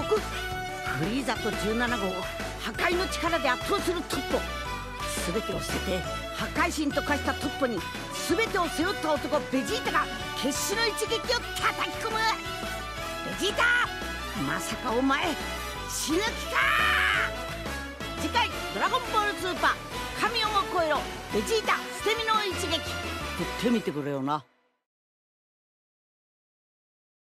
フリーザと17号を破壊の力で圧倒するトッポ。全てを捨てて破壊神と化したトッポに全てを背負った男ベジータが決死の一撃を叩き込む。ベジータ、まさかお前死ぬ気か。次回「ドラゴンボールスーパー神をも超えろベジータ捨て身の一撃」ってみてくれよな。